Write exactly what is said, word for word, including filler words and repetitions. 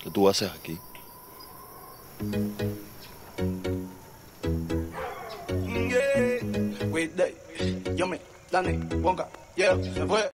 ¿Qué tú haces aquí? Yeah, with that, yo me, Dani, Wonka, yeah, se fue.